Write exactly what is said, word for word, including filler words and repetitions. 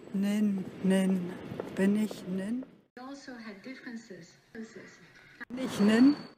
Nin, nin. Bin ich nin? We also had differences. Bin ich nin?